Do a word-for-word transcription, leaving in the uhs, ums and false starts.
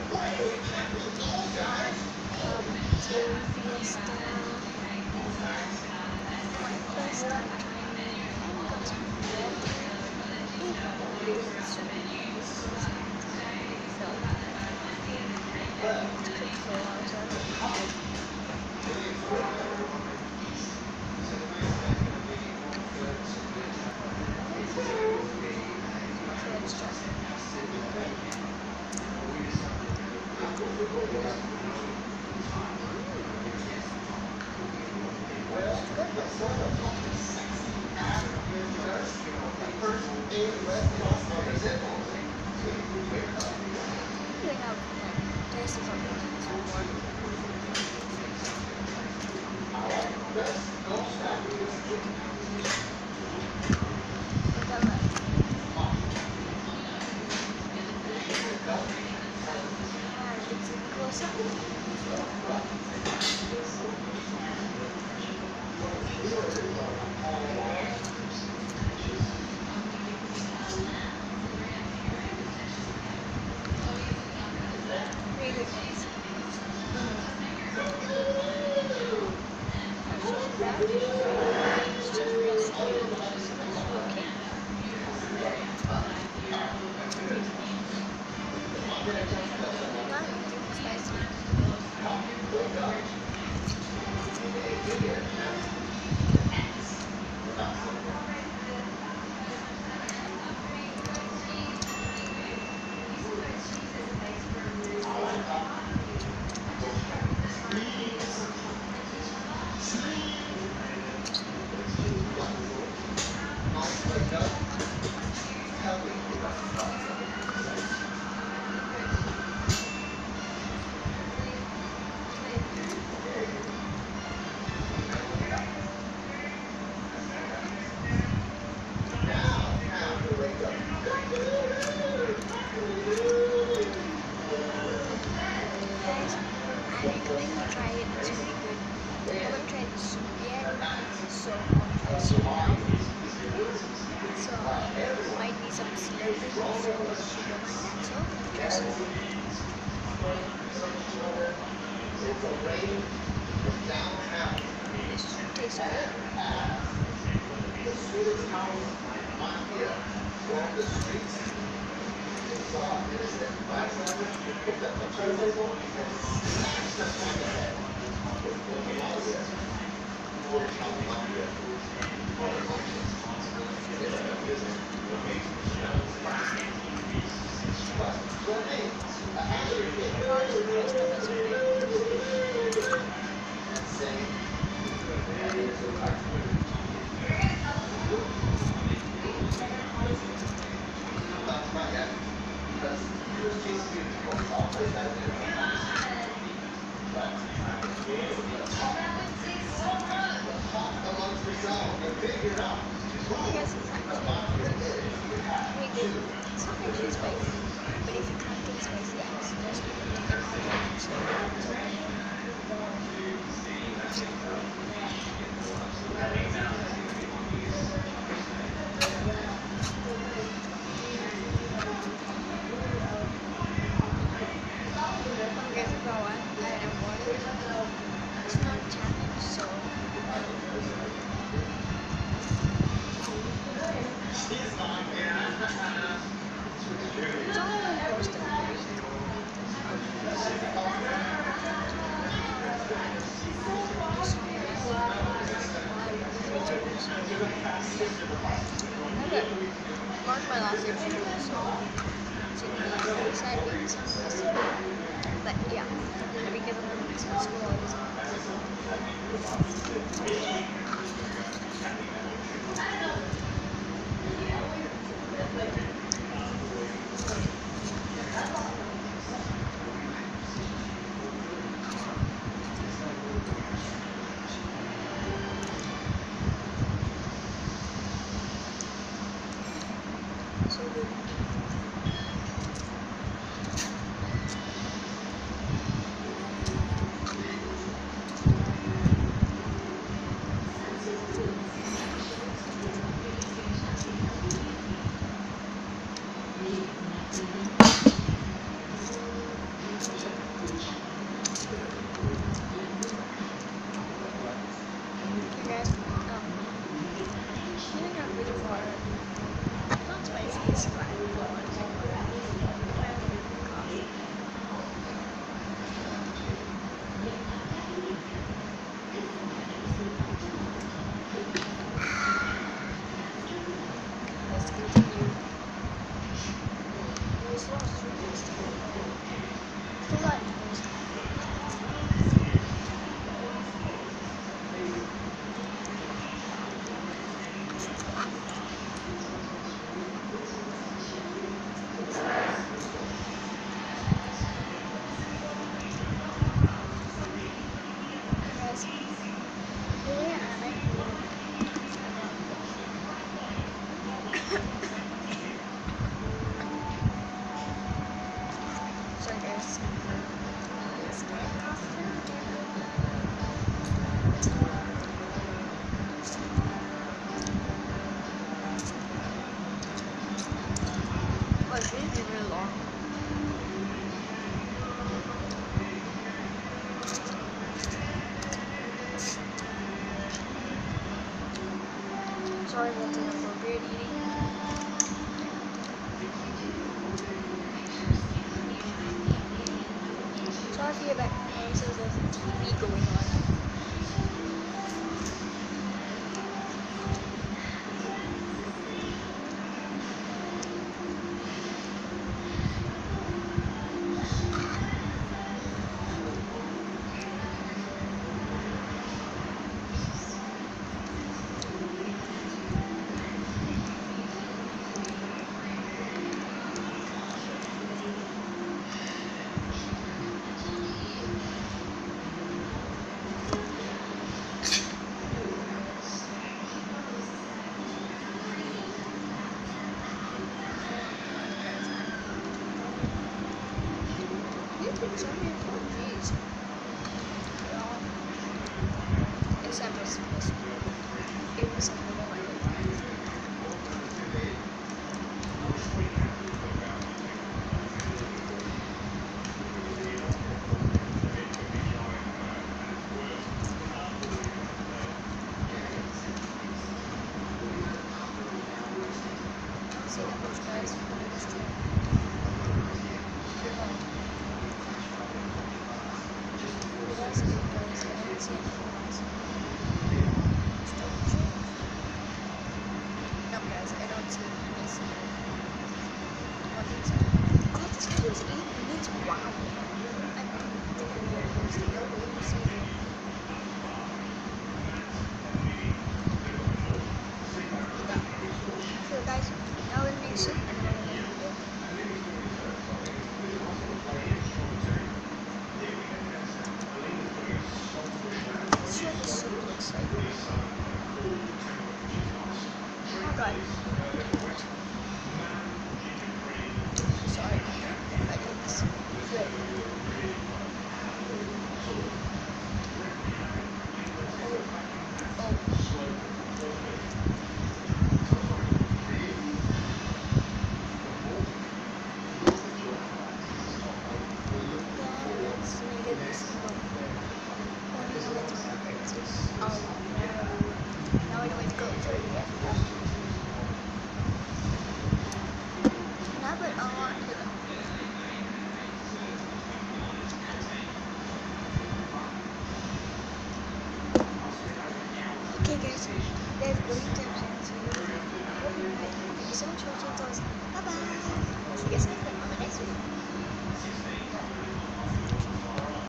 Um, Terry Fiesta, my first time trying it, and got some water in it. So this is the second time. So it's cooked for a while, so I don't know. So let's try. I think I'll like, taste something really good taste. Not bad. It's just real smoky. Not too spicy. Guys, I recommend you try it. It's pretty good. I haven't tried the soup yet, so I'll try soup now. So there might be some slurping, so if you don't mind that, so try soup. This soup tastes good. I guess it's actually pretty good. It's not actually spicy, but if you can't take spicy, I suggest you take it out. So it's okay. Guys, go on. I am water. It's not challenge, so don't even roast it. Okay. Mark my last episode, so it's gonna be side beats and this. But yeah, every given one is in school always. So good. It's fine. Coffee. Let's continue. There's lots of things to do. There's a lot of things to do. Guys, here am I. Sorry guys. Let's get coffee. Oh, it's really, really long. Sorry about the inappropriate eating. Sorry if you hear back noises of T V going on. Sorry for these. Except it's supposed to be. It was something like that. See how much guys That's because I don't see any flaws. No guys, I don't see any secret. What is it? God, this video is eight minutes. Wow. I don't think I'm going to post it. So guys, now we're going to sit and we're going to make a video. This is what the soup looks like. Oh god. Sorry. I did this. Good. Oh. Then let's make it this one. Oh no. Now I know where to go for it again. Now but I want to go. Okay guys, there's going to be. Hope you enjoyed. Thank you so much for watching. Bye bye.